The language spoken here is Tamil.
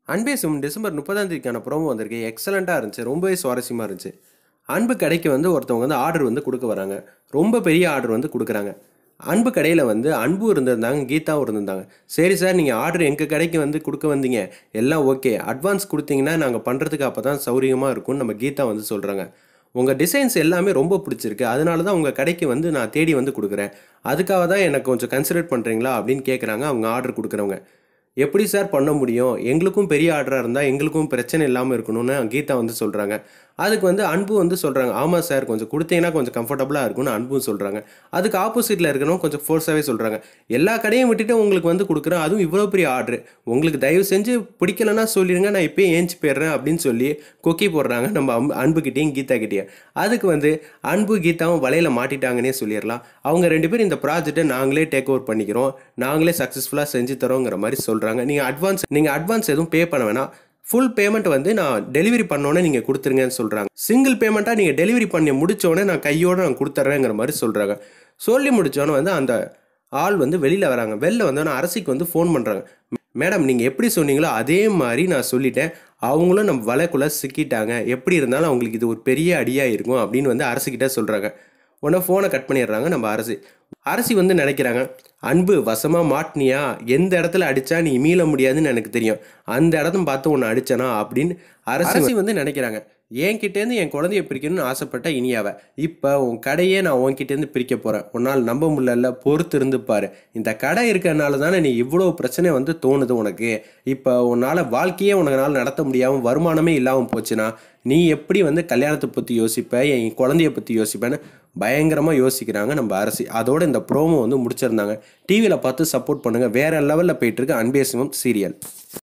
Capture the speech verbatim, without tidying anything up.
அன்பே சிவம் டிசம்பர் முப்பதாம் தேதிக்கான ப்ரோமோ வந்திருக்கு. எக்ஸலண்ட்டாக இருந்துச்சு. ரொம்பவே சுவாரஸ்யமாக இருந்துச்சு. அன்பு கடைக்கு வந்து ஒருத்தவங்க வந்து ஆர்டர் வந்து கொடுக்க வராங்க. ரொம்ப பெரிய ஆர்டர் வந்து கொடுக்குறாங்க. அன்பு கடையில் வந்து அன்பு இருந்திருந்தாங்க, கீதாவும் இருந்திருந்தாங்க. சரி சார், நீங்கள் ஆர்டர் எங்கள் கடைக்கு வந்து கொடுக்க வந்தீங்க, எல்லாம் ஓகே, அட்வான்ஸ் கொடுத்தீங்கன்னா நாங்கள் பண்ணுறதுக்கு அப்போ தான் சௌரியமாக இருக்கும்னு நம்ம கீதா வந்து சொல்கிறாங்க. உங்கள் டிசைன்ஸ் எல்லாமே ரொம்ப பிடிச்சிருக்கு, அதனால தான் உங்கள் கடைக்கு வந்து நான் தேடி வந்து கொடுக்குறேன். அதுக்காக தான் எனக்கு கொஞ்சம் கன்சிடர் பண்ணுறீங்களா அப்படின்னு கேட்குறாங்க அவங்க ஆர்டர் கொடுக்குறவங்க. எப்படி சார் பண்ண முடியும்? எங்களுக்கும் பெரிய ஆர்டராக இருந்தால் எங்களுக்கும் பிரச்சனை இல்லாமல் இருக்கணும்னு கீதா வந்து சொல்கிறாங்க. அதுக்கு வந்து அன்பு வந்து சொல்கிறாங்க, ஆமாம் சார், கொஞ்சம் கொடுத்தீங்கன்னா கொஞ்சம் கம்ஃபர்டபுளாக இருக்கும்னு அன்பும் சொல்கிறாங்க. அதுக்கு ஆப்போசிட்டில் இருக்கிறவங்க கொஞ்சம் ஃபோர்ஸாகவே சொல்கிறாங்க, எல்லா கடையும் விட்டுட்டு உங்களுக்கு வந்து கொடுக்குறேன், அதுவும் இவ்வளோ பெரிய ஆர்டரு, உங்களுக்கு தயவு செஞ்சு பிடிக்கலன்னா சொல்லிடுங்க, நான் இப்போயே ஏஞ்சி போயிடுறேன் அப்படின்னு சொல்லி கொக்கி போடுறாங்க நம்ம அம் அன்புக்கிட்டேயும் கீதா கிட்டேயும். அதுக்கு வந்து அன்பு கீதாவும் வலையில் மாட்டிட்டாங்கன்னே சொல்லிடலாம். அவங்க ரெண்டு பேரும் இந்த ப்ராஜெக்டை நாங்களே டேக் ஓவர் பண்ணிக்கிறோம், நாங்களே சக்ஸஸ்ஃபுல்லாக செஞ்சு தரோங்கிற மாதிரி சொல்கிறாங்க. நீங்கள் அட்வான்ஸ் நீங்கள் அட்வான்ஸ் எதுவும் பே பண்ண வேணாம், ஃபுல் பேமெண்ட் வந்து நான் டெலிவரி பண்ணோன்னே நீங்கள் கொடுத்துருங்கன்னு சொல்கிறாங்க. சிங்கிள் பேமெண்ட்டாக நீங்கள் டெலிவரி பண்ணி முடித்தோடனே நான் கையோடு நான் கொடுத்துட்றேங்கிற மாதிரி சொல்கிறாங்க. சொல்லி முடித்தோன்னே வந்து அந்த ஆள் வந்து வெளியில் வராங்க. வெளில வந்தோன்னே அரசிக்கு வந்து ஃபோன் பண்ணுறாங்க. மேடம், நீங்கள் எப்படி சொன்னீங்களோ அதே மாதிரி நான் சொல்லிட்டேன், அவங்களும் நம்ம வலைக்குள்ளே சிக்கிட்டாங்க, எப்படி இருந்தாலும் அவங்களுக்கு இது ஒரு பெரிய அடியாக இருக்கும் அப்படின்னு வந்து அரசுக்கிட்ட சொல்கிறாங்க. உடனே ஃபோனை கட் பண்ணிடுறாங்க நம்ம அரசி. அரசி வந்து நினைக்கிறாங்க, அன்பு வசமாக மாட்டினியா, எந்த இடத்துல அடித்தா நீ மீள முடியாதுன்னு எனக்கு தெரியும், அந்த இடத்த பார்த்து உன்னை அடித்தனா அப்படின்னு அரசி வந்து நினைக்கிறாங்க. என்கிட்டேருந்து என் குழந்தைய பிரிக்கணும்னு ஆசைப்பட்ட இனியாவை இப்போ உன் கடையே நான் உன்கிட்டேருந்து பிரிக்க போகிறேன், உன்னால் நம்ப முடியல, பொறுத்து இருந்து பாரு, இந்த கடை இருக்கிறனால தானே நீ இவ்வளோ பிரச்சனை வந்து தோணுது உனக்கு, இப்போ உன்னால் வாழ்க்கையே உனக்குனால நடத்த முடியாமல் வருமானமே இல்லாமல் போச்சுன்னா நீ எப்படி வந்து கல்யாணத்தை பற்றி யோசிப்ப, என் குழந்தைய பற்றி யோசிப்பேன்னு பயங்கரமாக யோசிக்கிறாங்க நம்ம அரசி. அதோட இந்த ப்ரோமோ வந்து முடிச்சிருந்தாங்க. டிவியில் பார்த்து சப்போர்ட் பண்ணுங்கள். வேறு லெவலில் போயிட்டுருக்கு அன்பே சிவம் சீரியல்.